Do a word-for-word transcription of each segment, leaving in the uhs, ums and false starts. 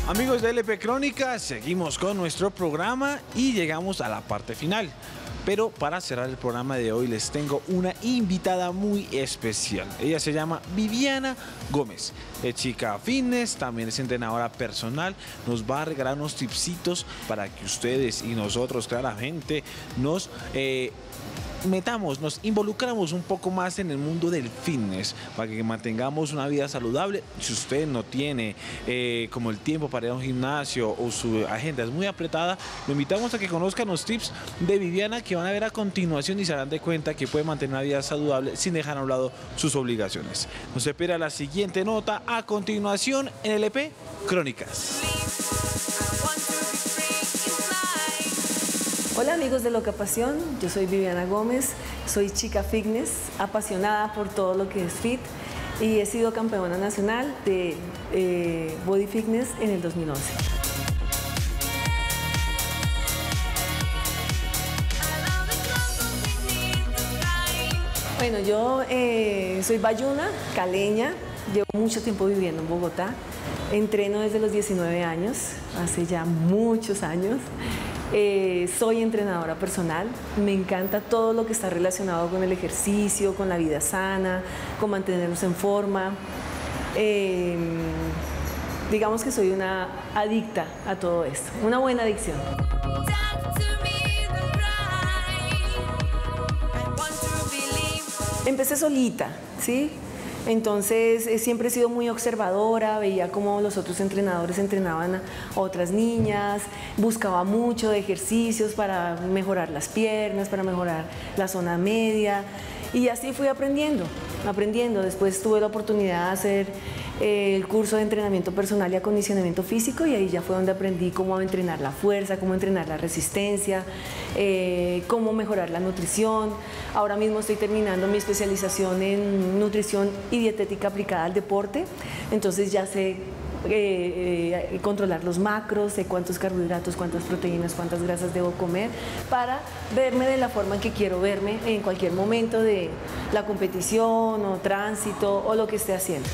Amigos de L P Crónicas, seguimos con nuestro programa y llegamos a la parte final. Pero para cerrar el programa de hoy les tengo una invitada muy especial. Ella se llama Viviana Gómez. Es chica fitness, también es entrenadora personal. Nos va a regalar unos tipsitos para que ustedes y nosotros claramente nos... Eh, metamos, nos involucramos un poco más en el mundo del fitness para que mantengamos una vida saludable. Si usted no tiene eh, como el tiempo para ir a un gimnasio o su agenda es muy apretada, lo invitamos a que conozcan los tips de Viviana que van a ver a continuación y se darán de cuenta que puede mantener una vida saludable sin dejar a un lado sus obligaciones. Nos espera la siguiente nota a continuación en L P Crónicas. Hola amigos de Loca Pasión, yo soy Viviana Gómez, soy chica fitness, apasionada por todo lo que es fit y he sido campeona nacional de eh, Body Fitness en el dos mil once. Bueno, yo eh, soy bayuna, caleña, llevo mucho tiempo viviendo en Bogotá, entreno desde los diecinueve años, hace ya muchos años. Eh, soy entrenadora personal, me encanta todo lo que está relacionado con el ejercicio, con la vida sana, con mantenernos en forma. Eh, digamos que soy una adicta a todo esto, una buena adicción. Empecé solita, ¿sí? Entonces eh, siempre he sido muy observadora, veía cómo los otros entrenadores entrenaban a otras niñas, buscaba mucho de ejercicios para mejorar las piernas, para mejorar la zona media y así fui aprendiendo, aprendiendo. Después tuve la oportunidad de hacer eh, el curso de entrenamiento personal y acondicionamiento físico y ahí ya fue donde aprendí cómo entrenar la fuerza, cómo entrenar la resistencia, eh, cómo mejorar la nutrición. Ahora mismo estoy terminando mi especialización en nutrición y dietética aplicada al deporte, entonces ya sé eh, eh, controlar los macros, sé cuántos carbohidratos, cuántas proteínas, cuántas grasas debo comer para verme de la forma en que quiero verme en cualquier momento de la competición o tránsito o lo que esté haciendo.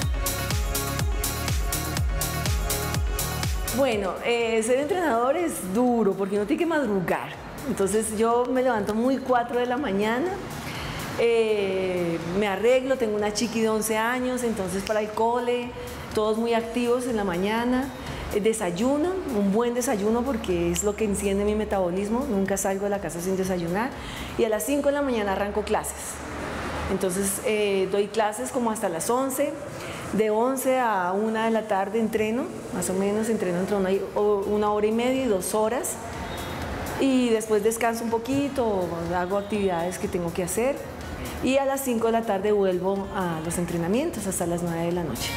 Bueno, eh, ser entrenador es duro porque uno tiene que madrugar. Entonces yo me levanto muy cuatro de la mañana, eh, me arreglo, tengo una chiqui de once años, entonces para el cole, todos muy activos en la mañana, eh, desayuno, un buen desayuno porque es lo que enciende mi metabolismo, nunca salgo de la casa sin desayunar y a las cinco de la mañana arranco clases. Entonces eh, doy clases como hasta las once, de once a una de la tarde entreno, más o menos entreno entre una, una hora y media y dos horas. Y después descanso un poquito, hago actividades que tengo que hacer y a las cinco de la tarde vuelvo a los entrenamientos hasta las nueve de la noche.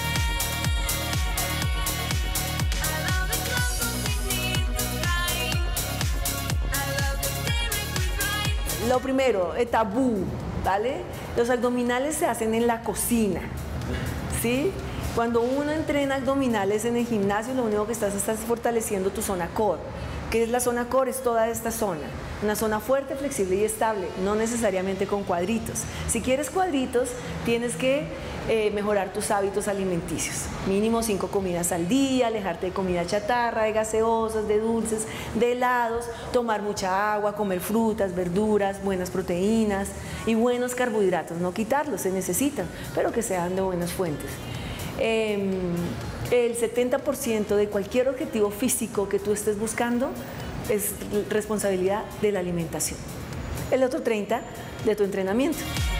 Lo primero, el tabú, ¿vale? Los abdominales se hacen en la cocina, ¿sí? Cuando uno entrena abdominales en el gimnasio, lo único que estás, estás fortaleciendo tu zona core. ¿Qué es la zona core? Es toda esta zona, una zona fuerte, flexible y estable, no necesariamente con cuadritos. Si quieres cuadritos, tienes que eh, mejorar tus hábitos alimenticios, mínimo cinco comidas al día, alejarte de comida chatarra, de gaseosas, de dulces, de helados, tomar mucha agua, comer frutas, verduras, buenas proteínas y buenos carbohidratos, no quitarlos, se necesitan, pero que sean de buenas fuentes. Eh, el setenta por ciento de cualquier objetivo físico que tú estés buscando es responsabilidad de la alimentación. El otro treinta por ciento de tu entrenamiento.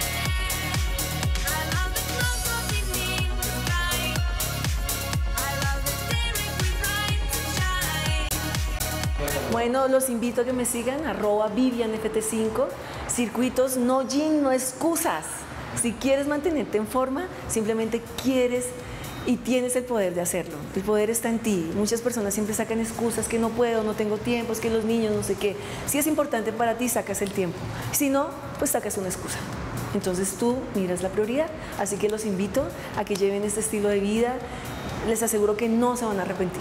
Bueno, los invito a que me sigan, arroba Vivian F T cinco, circuitos no gym, no excusas. Si quieres mantenerte en forma, simplemente quieres y tienes el poder de hacerlo. El poder está en ti. Muchas personas siempre sacan excusas, que no puedo, no tengo tiempo, es que los niños, no sé qué. Si es importante para ti, sacas el tiempo. Si no, pues sacas una excusa. Entonces tú miras la prioridad. Así que los invito a que lleven este estilo de vida. Les aseguro que no se van a arrepentir.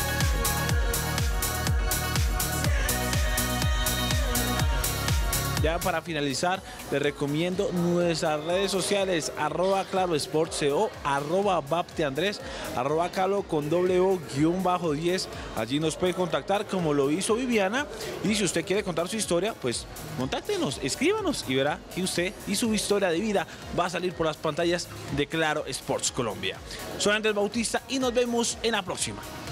Ya ya para finalizar, les recomiendo nuestras redes sociales, arroba claro sports co, arroba bapteandrés, arroba calo con doble o guión bajo diez. Allí nos puede contactar como lo hizo Viviana. Y si usted quiere contar su historia, pues contáctenos, escríbanos y verá que usted y su historia de vida va a salir por las pantallas de Claro Sports Colombia. Soy Andrés Bautista y nos vemos en la próxima.